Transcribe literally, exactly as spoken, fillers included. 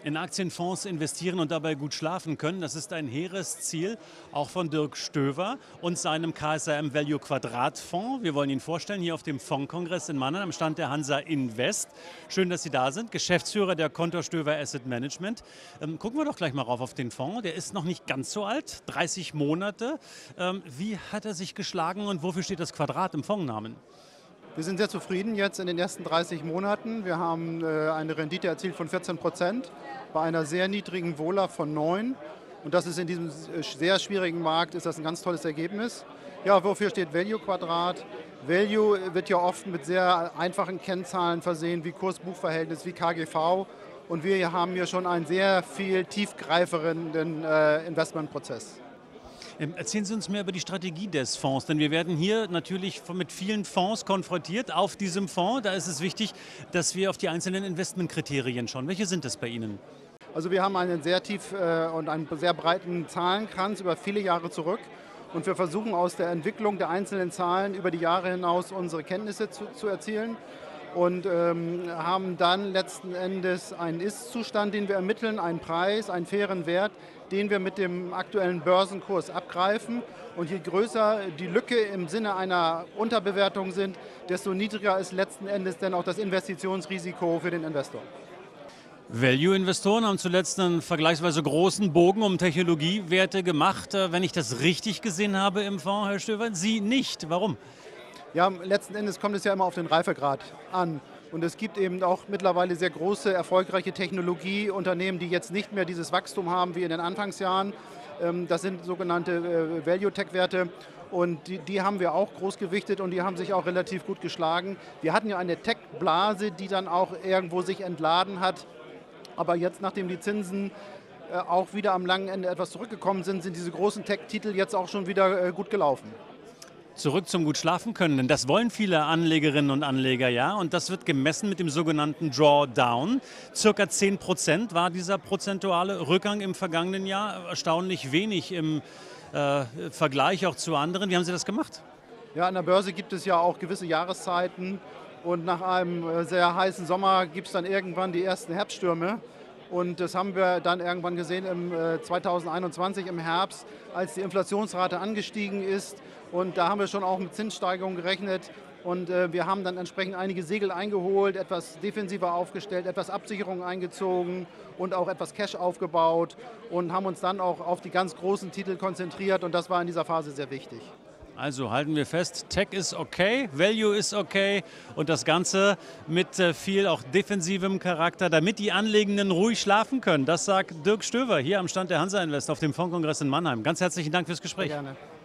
In Aktienfonds investieren und dabei gut schlafen können, das ist ein hehres Ziel, auch von Dirk Stöver und seinem K S R M Value Quadrat-Fonds. Wir wollen ihn vorstellen, hier auf dem Fondskongress in Mannheim am Stand der Hansa Invest. Schön, dass Sie da sind, Geschäftsführer der Kontor Stöver Asset Management. Ähm, gucken wir doch gleich mal rauf auf den Fonds. Der ist noch nicht ganz so alt, dreißig Monate. Ähm, wie hat er sich geschlagen und wofür steht das Quadrat im Fondsnamen? Wir sind sehr zufrieden jetzt in den ersten dreißig Monaten. Wir haben äh, eine Rendite erzielt von vierzehn Prozent bei einer sehr niedrigen Vola von neun. Und das ist in diesem sehr schwierigen Markt ist das ein ganz tolles Ergebnis. Ja, wofür steht Value Quadrat? Value wird ja oft mit sehr einfachen Kennzahlen versehen, wie Kurs-Buch-Verhältnis, wie K G V. Und wir haben hier schon einen sehr viel tiefgreifenden äh, Investmentprozess. Erzählen Sie uns mehr über die Strategie des Fonds, denn wir werden hier natürlich mit vielen Fonds konfrontiert auf diesem Fonds. Da ist es wichtig, dass wir auf die einzelnen Investmentkriterien schauen. Welche sind das bei Ihnen? Also wir haben einen sehr tief äh, und einen sehr breiten Zahlenkranz über viele Jahre zurück. Und wir versuchen aus der Entwicklung der einzelnen Zahlen über die Jahre hinaus unsere Kenntnisse zu, zu erzielen. Und ähm, haben dann letzten Endes einen Ist-Zustand, den wir ermitteln, einen Preis, einen fairen Wert, den wir mit dem aktuellen Börsenkurs abgreifen. Und je größer die Lücke im Sinne einer Unterbewertung sind, desto niedriger ist letzten Endes dann auch das Investitionsrisiko für den Investor. Value-Investoren haben zuletzt einen vergleichsweise großen Bogen um Technologiewerte gemacht. Wenn ich das richtig gesehen habe im Fonds, Herr Stöver, Sie nicht. Warum? Ja, letzten Endes kommt es ja immer auf den Reifegrad an. Und es gibt eben auch mittlerweile sehr große, erfolgreiche Technologieunternehmen, die jetzt nicht mehr dieses Wachstum haben wie in den Anfangsjahren. Das sind sogenannte Value-Tech-Werte und die, die haben wir auch groß gewichtet und die haben sich auch relativ gut geschlagen. Wir hatten ja eine Tech-Blase, die dann auch irgendwo sich entladen hat. Aber jetzt, nachdem die Zinsen auch wieder am langen Ende etwas zurückgekommen sind, sind diese großen Tech-Titel jetzt auch schon wieder gut gelaufen. Zurück zum gut schlafen können, denn das wollen viele Anlegerinnen und Anleger, ja. Und das wird gemessen mit dem sogenannten Drawdown. Circa zehn Prozent war dieser prozentuale Rückgang im vergangenen Jahr. Erstaunlich wenig im äh, Vergleich auch zu anderen. Wie haben Sie das gemacht? Ja, an der Börse gibt es ja auch gewisse Jahreszeiten. Und nach einem sehr heißen Sommer gibt es dann irgendwann die ersten Herbststürme. Und das haben wir dann irgendwann gesehen im zweitausendeinundzwanzig im Herbst, als die Inflationsrate angestiegen ist. Und da haben wir schon auch mit Zinssteigerungen gerechnet. Und äh, wir haben dann entsprechend einige Segel eingeholt, etwas defensiver aufgestellt, etwas Absicherung eingezogen und auch etwas Cash aufgebaut und haben uns dann auch auf die ganz großen Titel konzentriert. Und das war in dieser Phase sehr wichtig. Also halten wir fest, Tech ist okay, Value ist okay und das Ganze mit viel auch defensivem Charakter, damit die Anlegenden ruhig schlafen können. Das sagt Dirk Stöver hier am Stand der Hansa Invest auf dem Fondskongress in Mannheim. Ganz herzlichen Dank fürs Gespräch. Sehr gerne.